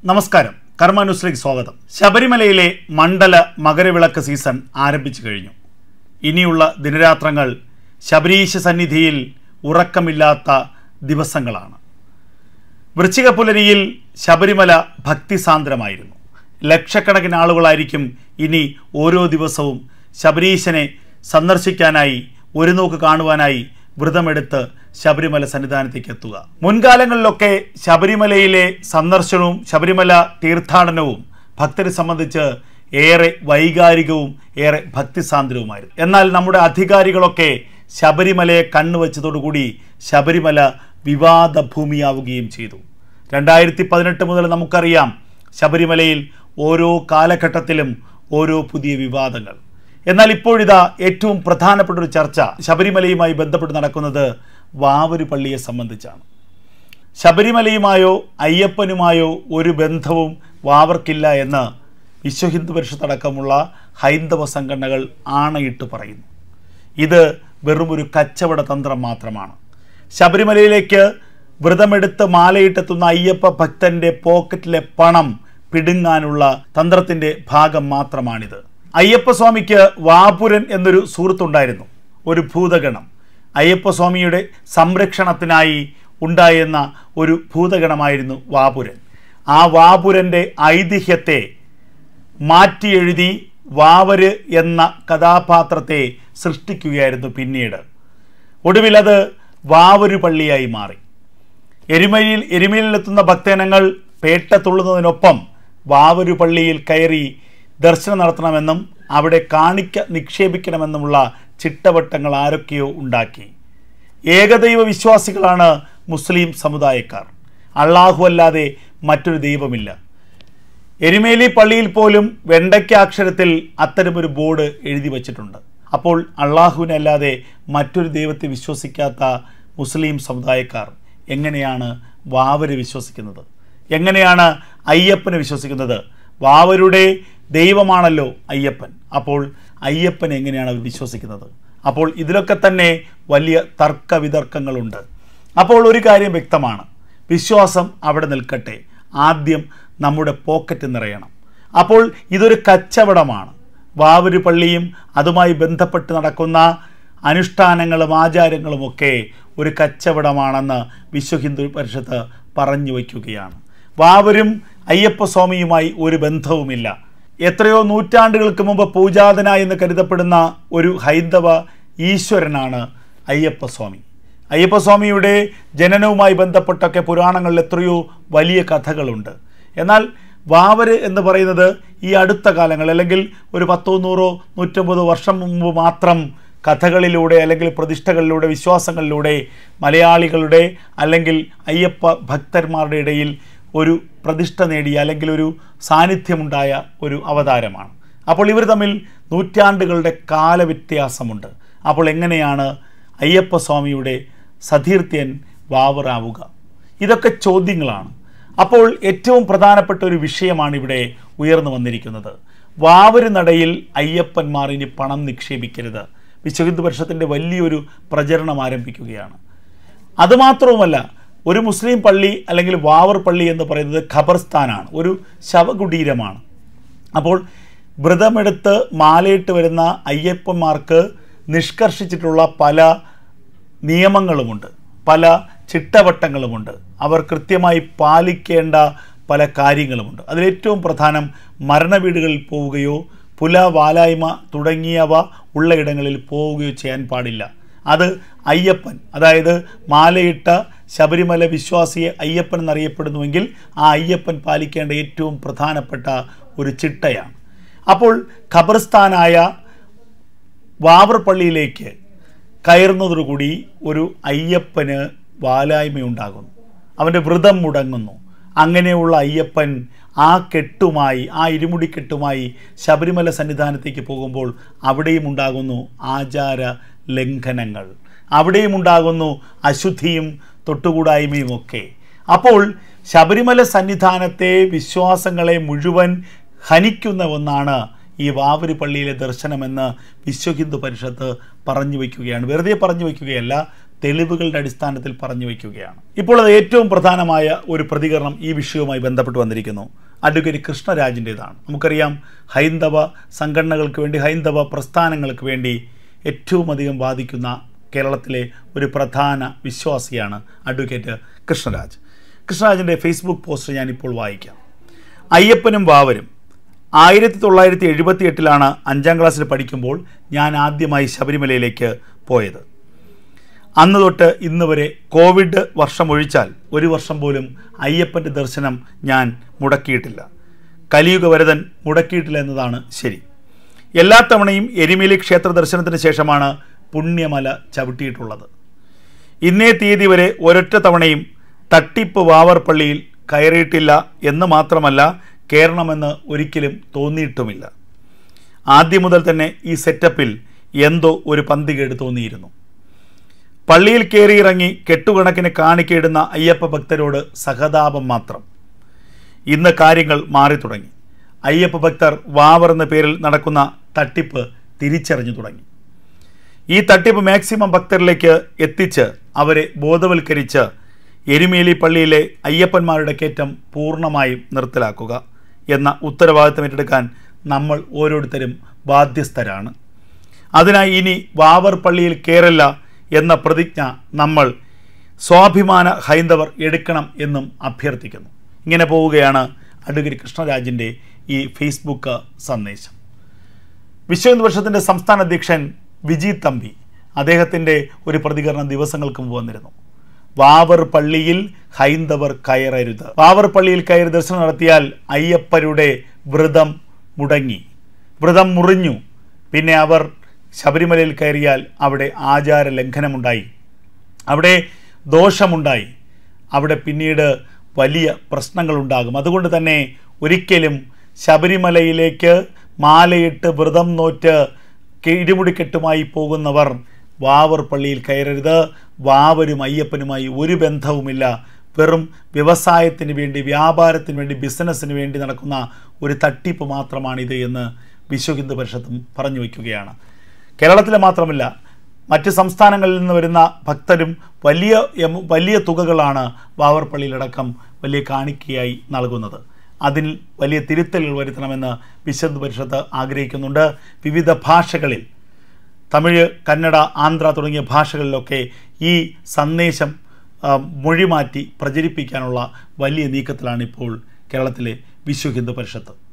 നമസ്കാരം, കർമ്മ ന്യൂസിലേക്ക് സ്വാഗതം. ശബരിമലയിലെ മണ്ഡല മകരവിളക്ക് സീസൺ ആരംഭിച്ചു കഴിഞ്ഞു. ഇനിയുള്ള ദിനരാത്രങ്ങൾ ശബരീശ സന്നിധിയിൽ ഉറക്കമില്ലാത്ത ദിവസങ്ങളാണ്. വൃശ്ചിക പുലരിയിൽ ശബരിമല ഭക്തിസാന്ദ്രമായിരുന്നു. ലക്ഷക്കണക്കിന് ആളുകളായിരിക്കും ഇനി ഓരോ ദിവസവും ശബരീശനെ സന്ദർശിക്കാനായി, ഒരു നോക്ക് കാണുവാനായി വ്രതമെടുത്ത് ശബരിമല സന്നിധാനത്തേക്ക് എത്തുക. മുൻകാലങ്ങളിലൊക്കെ ശബരിമലയിലെ സന്ദർശനവും ശബരിമല തീർത്ഥാടനവും ഭക്തരെ സംബന്ധിച്ച് ഏറെ വൈകാരികവും ഏറെ ഭക്തിസാന്ദ്രവുമായിരുന്നു. എന്നാൽ നമ്മുടെ അധികാരികളൊക്കെ ശബരിമലയെ കണ്ണുവച്ചതോടുകൂടി ശബരിമല വിവാദ ഭൂമിയാവുകയും ചെയ്തു. 2018 മുതൽ നമുക്കറിയാം, ശബരിമലയിൽ ഓരോ കാലഘട്ടത്തിലും ഓരോ പുതിയ വിവാദങ്ങൾ. എന്നാൽ ഇപ്പോഴിതാ ഏറ്റവും പ്രധാനപ്പെട്ട ഒരു ചർച്ച ശബരിമലയുമായി ബന്ധപ്പെട്ട് നടക്കുന്നത് വാവര് പള്ളിയെ സംബന്ധിച്ചാണ്. ശബരിമലയുമായോ അയ്യപ്പനുമായോ ഒരു ബന്ധവും വാവർക്കില്ല എന്ന് വിശ്വഹിന്ദു പരിഷത്ത് അടക്കമുള്ള ഹൈന്ദവ സംഘടനകൾ ആണയിട്ട് പറയുന്നു. ഇത് വെറുമൊരു കച്ചവട തന്ത്രം മാത്രമാണ്. ശബരിമലയിലേക്ക് വ്രതമെടുത്ത് മാലയിട്ടെത്തുന്ന അയ്യപ്പ ഭക്തന്റെ പോക്കറ്റിലെ പണം പിടുങ്ങാനുള്ള തന്ത്രത്തിന്റെ ഭാഗം മാത്രമാണിത്. അയ്യപ്പസ്വാമിക്ക് വാപുരൻ എന്നൊരു സുഹൃത്തുണ്ടായിരുന്നു, ഒരു ഭൂതഗണം. അയ്യപ്പസ്വാമിയുടെ സംരക്ഷണത്തിനായി ഉണ്ടായിരുന്ന ഒരു ഭൂതഗണമായിരുന്നു വാപുരൻ. ആ വാപുരൻ്റെ ഐതിഹ്യത്തെ മാറ്റിയെഴുതി വാവര് എന്ന കഥാപാത്രത്തെ സൃഷ്ടിക്കുകയായിരുന്നു പിന്നീട്. ഒടുവിൽ അത് വാവരു പള്ളിയായി മാറി. എരുമേലിയിലെത്തുന്ന ഭക്തജനങ്ങൾ പേട്ട തുള്ളുന്നതിനൊപ്പം വാവരു പള്ളിയിൽ കയറി ദർശനം നടത്തണമെന്നും അവിടെ കാണിക്ക നിക്ഷേപിക്കണമെന്നുമുള്ള ചിട്ടവട്ടങ്ങൾ ആരൊക്കെയോ ഉണ്ടാക്കി. ഏകദൈവ വിശ്വാസികളാണ് മുസ്ലിം സമുദായക്കാർ. അള്ളാഹു അല്ലാതെ മറ്റൊരു ദൈവമില്ല. എരുമേലി പള്ളിയിൽ പോലും വെണ്ടയ്ക്ക അക്ഷരത്തിൽ അത്തരമൊരു ബോർഡ് എഴുതി വച്ചിട്ടുണ്ട്. അപ്പോൾ അള്ളാഹുവിനെ അല്ലാതെ മറ്റൊരു ദൈവത്തെ വിശ്വസിക്കാത്ത മുസ്ലിം സമുദായക്കാർ എങ്ങനെയാണ് വാവരെ വിശ്വസിക്കുന്നത്? എങ്ങനെയാണ് അയ്യപ്പനെ വിശ്വസിക്കുന്നത്? വാവരുടെ ദൈവമാണല്ലോ അയ്യപ്പൻ. അപ്പോൾ അയ്യപ്പൻ എങ്ങനെയാണ് അവർ വിശ്വസിക്കുന്നത്? അപ്പോൾ ഇതിലൊക്കെ തന്നെ വലിയ തർക്ക വിതർക്കങ്ങളുണ്ട്. അപ്പോൾ ഒരു കാര്യം വ്യക്തമാണ്, വിശ്വാസം അവിടെ നിൽക്കട്ടെ, ആദ്യം നമ്മുടെ പോക്കറ്റ് നിറയണം. അപ്പോൾ ഇതൊരു കച്ചവടമാണ്. വാവര് പള്ളിയും അതുമായി ബന്ധപ്പെട്ട് നടക്കുന്ന അനുഷ്ഠാനങ്ങളും ആചാരങ്ങളുമൊക്കെ ഒരു കച്ചവടമാണെന്ന് വിശ്വഹിന്ദു പരിഷത്ത് പറഞ്ഞു വയ്ക്കുകയാണ്. വാവരും അയ്യപ്പസ്വാമിയുമായി ഒരു ബന്ധവുമില്ല. എത്രയോ നൂറ്റാണ്ടുകൾക്ക് മുമ്പ് പൂജാതനായി എന്ന് കരുതപ്പെടുന്ന ഒരു ഹൈന്ദവ ഈശ്വരനാണ് അയ്യപ്പസ്വാമി. അയ്യപ്പസ്വാമിയുടെ ജനനവുമായി ബന്ധപ്പെട്ടൊക്കെ പുരാണങ്ങളിൽ എത്രയോ വലിയ കഥകളുണ്ട്. എന്നാൽ വാവര് എന്ന് പറയുന്നത് ഈ അടുത്ത കാലങ്ങൾ, അല്ലെങ്കിൽ ഒരു 100, 100, 150 വർഷം മുമ്പ് മാത്രം കഥകളിലൂടെ അല്ലെങ്കിൽ പ്രതിഷ്ഠകളിലൂടെ വിശ്വാസങ്ങളിലൂടെ മലയാളികളുടെ അല്ലെങ്കിൽ അയ്യപ്പ ഭക്തന്മാരുടെ ഇടയിൽ ഒരു പ്രതിഷ്ഠ നേടിയ അല്ലെങ്കിൽ ഒരു സാന്നിധ്യമുണ്ടായ ഒരു അവതാരമാണ്. അപ്പോൾ ഇവർ തമ്മിൽ നൂറ്റാണ്ടുകളുടെ കാലവ്യത്യാസമുണ്ട്. അപ്പോൾ എങ്ങനെയാണ് അയ്യപ്പസ്വാമിയുടെ സതീർത്ഥ്യൻ വാവറാവുക? ഇതൊക്കെ ചോദ്യങ്ങളാണ്. അപ്പോൾ ഏറ്റവും പ്രധാനപ്പെട്ട ഒരു വിഷയമാണ് ഇവിടെ ഉയർന്നു വന്നിരിക്കുന്നത്. വാവര് നടയിൽ അയ്യപ്പന്മാർ ഇനി പണം നിക്ഷേപിക്കരുത്. വിശ്വഹിന്ദു പരിഷത്തിൻ്റെ വലിയൊരു പ്രചരണം ആരംഭിക്കുകയാണ്. അതുമാത്രവുമല്ല, ഒരു മുസ്ലിം പള്ളി അല്ലെങ്കിൽ വാവർ പള്ളി എന്ന് പറയുന്നത് ഖബർസ്ഥാനാണ്, ഒരു ശവകുടീരമാണ്. അപ്പോൾ വ്രതമെടുത്ത് മാലയിട്ട് വരുന്ന അയ്യപ്പന്മാർക്ക് നിഷ്കർഷിച്ചിട്ടുള്ള പല നിയമങ്ങളുമുണ്ട്, പല ചിട്ടവട്ടങ്ങളുമുണ്ട്. അവർ കൃത്യമായി പാലിക്കേണ്ട പല കാര്യങ്ങളുമുണ്ട്. അതിലേറ്റവും പ്രധാനം മരണവീടുകളിൽ പോവുകയോ പുല വാലായ്മ തുടങ്ങിയവ ഉള്ള ഇടങ്ങളിൽ പോവുകയോ ചെയ്യാൻ പാടില്ല. അത് അയ്യപ്പൻ, അതായത് മാലയിട്ട ശബരിമല വിശ്വാസിയെ അയ്യപ്പൻ എന്നറിയപ്പെടുന്നുവെങ്കിൽ ആ അയ്യപ്പൻ പാലിക്കേണ്ട ഏറ്റവും പ്രധാനപ്പെട്ട ഒരു ചിട്ടയാണ്. അപ്പോൾ ഖബർസ്ഥാനായ വാവർ പള്ളിയിലേക്ക് കയറുന്നതോടുകൂടി ഒരു അയ്യപ്പന് വാലായ്മയുണ്ടാകുന്നു, അവൻ്റെ വ്രതം മുടങ്ങുന്നു. അങ്ങനെയുള്ള അയ്യപ്പൻ ആ കെട്ടുമായി, ആ ഇരുമുടിക്കെട്ടുമായി ശബരിമല സന്നിധാനത്തേക്ക് പോകുമ്പോൾ അവിടെയും ഉണ്ടാകുന്നു ആചാര ലംഘനങ്ങൾ, അവിടെയും ഉണ്ടാകുന്നു അശുദ്ധിയും തൊട്ടുകൂടായ്മയും ഒക്കെ. അപ്പോൾ ശബരിമല സന്നിധാനത്തെ വിശ്വാസങ്ങളെ മുഴുവൻ ഹനിക്കുന്ന ഒന്നാണ് ഈ വാവര് പള്ളിയിലെ ദർശനമെന്ന് വിശ്വഹിന്ദു പരിഷത്ത് പറഞ്ഞു വയ്ക്കുകയാണ്. വെറുതെ പറഞ്ഞു വയ്ക്കുകയല്ല, തെളിവുകളുടെ അടിസ്ഥാനത്തിൽ പറഞ്ഞു വയ്ക്കുകയാണ്. ഇപ്പോൾ അത് ഏറ്റവും പ്രധാനമായ ഒരു പ്രതികരണം ഈ വിഷയവുമായി ബന്ധപ്പെട്ട് വന്നിരിക്കുന്നു. അഡ്വക്കേറ്റ് കൃഷ്ണരാജിൻ്റേതാണ്. നമുക്കറിയാം, ഹൈന്ദവ സംഘടനകൾക്ക് വേണ്ടി, ഹൈന്ദവ പ്രസ്ഥാനങ്ങൾക്ക് വേണ്ടി ഏറ്റവും അധികം വാദിക്കുന്ന കേരളത്തിലെ ഒരു പ്രധാന വിശ്വാസിയാണ് അഡ്വക്കേറ്റ് കൃഷ്ണരാജ്. കൃഷ്ണരാജിൻ്റെ ഫേസ്ബുക്ക് പോസ്റ്റ് ഞാനിപ്പോൾ വായിക്കാം. അയ്യപ്പനും വാവരും 1978 5ാം ക്ലാസ്സിൽ പഠിക്കുമ്പോൾ ഞാൻ ആദ്യമായി ശബരിമലയിലേക്ക് പോയത്. അന്ന് തൊട്ട് ഇന്ന് വരെ കോവിഡ് വർഷം ഒഴിച്ചാൽ ഒരു വർഷം പോലും അയ്യപ്പൻ്റെ ദർശനം ഞാൻ മുടക്കിയിട്ടില്ല. കലിയുഗ വരദൻ മുടക്കിയിട്ടില്ല എന്നതാണ് ശരി. എല്ലാ തവണയും എരുമേലി ക്ഷേത്ര ദർശനത്തിന് ശേഷമാണ് പുണ്യമല ചവിട്ടിയിട്ടുള്ളത്. ഇന്നേ തീയതി വരെ ഒരൊറ്റ തവണയും തട്ടിപ്പ് വാവർ പള്ളിയിൽ കയറിയിട്ടില്ല എന്ന് മാത്രമല്ല, കയറണമെന്ന് ഒരിക്കലും തോന്നിയിട്ടുമില്ല. ആദ്യം മുതൽ തന്നെ ഈ സെറ്റപ്പിൽ എന്തോ ഒരു പന്തികേട് തോന്നിയിരുന്നു. പള്ളിയിൽ കയറിയിറങ്ങി കെട്ടുകണക്കിന് കാണിക്കയിടുന്ന അയ്യപ്പ ഭക്തരോട് സഹതാപം മാത്രം. ഇന്ന് കാര്യങ്ങൾ മാറി തുടങ്ങി. അയ്യപ്പ ഭക്തർ വാവർ എന്ന പേരിൽ നടക്കുന്ന തട്ടിപ്പ് തിരിച്ചറിഞ്ഞു തുടങ്ങി. ഈ തട്ടിപ്പ് മാക്സിമം ഭക്തരിലേക്ക് എത്തിച്ച് അവരെ ബോധവൽക്കരിച്ച് എരുമേലി പള്ളിയിലെ അയ്യപ്പന്മാരുടെ കയറ്റം പൂർണ്ണമായും നിർത്തലാക്കുക എന്ന ഉത്തരവാദിത്തം ഏറ്റെടുക്കാൻ നമ്മൾ ഓരോരുത്തരും ബാധ്യസ്ഥരാണ്. അതിനായി ഇനി വാവർ പള്ളിയിൽ കയറില്ല എന്ന പ്രതിജ്ഞ നമ്മൾ സ്വാഭിമാന ഹൈന്ദവർ എടുക്കണം എന്നും അഭ്യർത്ഥിക്കുന്നു. ഇങ്ങനെ പോവുകയാണ് അഡ്വക്കേറ്റ് കൃഷ്ണരാജിൻ്റെ ഈ ഫേസ്ബുക്ക് സന്ദേശം. വിശ്വ ഹിന്ദു പരിഷത്തിൻ്റെ സംസ്ഥാന അധ്യക്ഷൻ വിജി തമ്പി, അദ്ദേഹത്തിൻ്റെ ഒരു പ്രതികരണം ദിവസങ്ങൾക്ക് മുമ്പ് വന്നിരുന്നു. വാവർ പള്ളിയിൽ ഹൈന്ദവർ കയറരുത്. വാവർ പള്ളിയിൽ കയറി ദർശനം നടത്തിയാൽ അയ്യപ്പരുടെ വ്രതം മുടങ്ങി, വ്രതം മുറിഞ്ഞു. പിന്നെ അവർ ശബരിമലയിൽ കയറിയാൽ അവിടെ ആചാര ലംഘനമുണ്ടായി, അവിടെ ദോഷമുണ്ടായി, അവിടെ പിന്നീട് വലിയ പ്രശ്നങ്ങളുണ്ടാകും. അതുകൊണ്ട് തന്നെ ഒരിക്കലും ശബരിമലയിലേക്ക് മാലയിട്ട് വ്രതം നോറ്റ് ഇരുമുടിക്കെട്ടുമായി പോകുന്നവർ വാവർ പള്ളിയിൽ കയറരുത്. വാവരും അയ്യപ്പനുമായി ഒരു ബന്ധവുമില്ല. വെറും വ്യവസായത്തിന് വേണ്ടി, വ്യാപാരത്തിന് വേണ്ടി, ബിസിനസ്സിന് വേണ്ടി നടക്കുന്ന ഒരു തട്ടിപ്പ് മാത്രമാണിത് എന്ന് വിശ്വ ഹിന്ദു പരിഷത്തും പറഞ്ഞു വയ്ക്കുകയാണ്. കേരളത്തിലെ മാത്രമല്ല, മറ്റ് സംസ്ഥാനങ്ങളിൽ നിന്ന് വരുന്ന ഭക്തരും വലിയ തുകകളാണ് വാവർ പള്ളിയിലടക്കം വലിയ കാണിക്കയായി നൽകുന്നത്. അതിൽ വലിയ തിരുത്തലുകൾ വരുത്തണമെന്ന് വിശ്വ ഹിന്ദു പരിഷത്ത് ആഗ്രഹിക്കുന്നുണ്ട്. വിവിധ ഭാഷകളിൽ, തമിഴ്, കന്നഡ, ആന്ധ്ര തുടങ്ങിയ ഭാഷകളിലൊക്കെ ഈ സന്ദേശം മൊഴിമാറ്റി പ്രചരിപ്പിക്കാനുള്ള വലിയ നീക്കത്തിലാണ് ഇപ്പോൾ കേരളത്തിലെ വിശ്വ ഹിന്ദു പരിഷത്ത്.